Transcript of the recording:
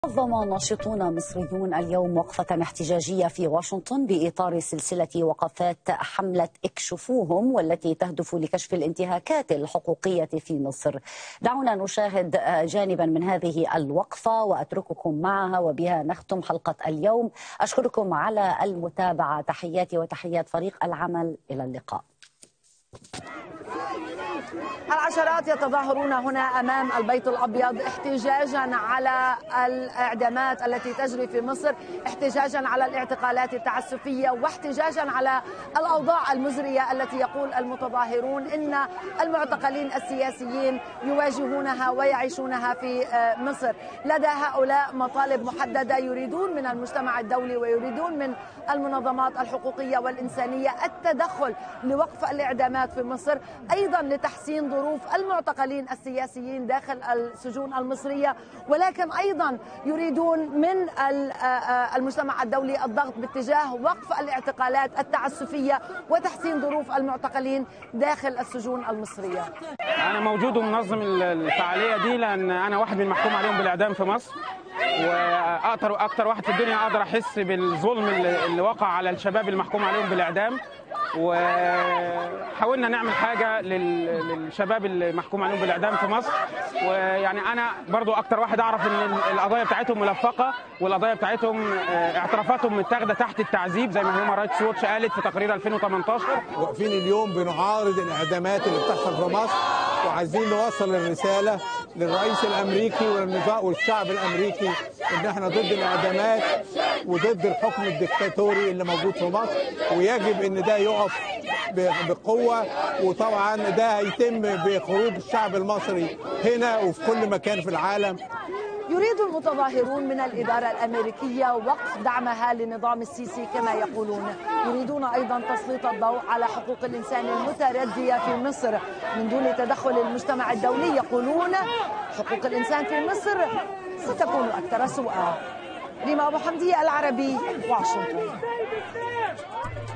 نظم ناشطون مصريون اليوم وقفة احتجاجية في واشنطن بإطار سلسلة وقفات حملة اكشفوهم، والتي تهدف لكشف الانتهاكات الحقوقية في مصر. دعونا نشاهد جانبا من هذه الوقفة وأترككم معها، وبها نختم حلقة اليوم. أشكركم على المتابعة. تحياتي وتحيات فريق العمل. إلى اللقاء. العشرات يتظاهرون هنا أمام البيت الأبيض احتجاجا على الإعدامات التي تجري في مصر، احتجاجا على الاعتقالات التعسفية، واحتجاجا على الأوضاع المزرية التي يقول المتظاهرون إن المعتقلين السياسيين يواجهونها ويعيشونها في مصر. لدى هؤلاء مطالب محددة، يريدون من المجتمع الدولي ويريدون من المنظمات الحقوقية والإنسانية التدخل لوقف الإعدامات في مصر، أيضا لتحسين ظروف المعتقلين السياسيين داخل السجون المصرية، ولكن أيضا يريدون من المجتمع الدولي الضغط باتجاه وقف الاعتقالات التعسفية وتحسين ظروف المعتقلين داخل السجون المصرية. أنا موجود ومنظم الفعالية دي لأن أنا واحد من المحكوم عليهم بالإعدام في مصر، وأكتر واحد في الدنيا أقدر أحس بالظلم اللي وقع على الشباب المحكوم عليهم بالإعدام. وحاولنا نعمل حاجة للشباب اللي محكوم عليهم بالإعدام في مصر. ويعني أنا برضو أكتر واحد أعرف إن القضايا بتاعتهم ملفقة، والقضايا بتاعتهم اعترافاتهم متاخدة تحت التعذيب زي ما هيومان رايتس ووتش قالت في تقرير 2018. واقفين اليوم بنعارض الإعدامات اللي بتحصل في مصر، وعايزين نوصل الرسالة للرئيس الأمريكي والشعب الأمريكي إن احنا ضد الإعدامات وضد الحكم الدكتاتوري اللي موجود في مصر، ويجب إن ده يقف بقوة. وطبعا ده هيتم بخروج الشعب المصري هنا وفي كل مكان في العالم. يريد المتظاهرون من الإدارة الأمريكية وقف دعمها لنظام السيسي كما يقولون. يريدون أيضا تسليط الضوء على حقوق الإنسان المتردية في مصر من دون تدخل المجتمع الدولي. يقولون حقوق الإنسان في مصر ستكون أكثر سوءا. ريما أبو حمدية، العربي، واشنطن.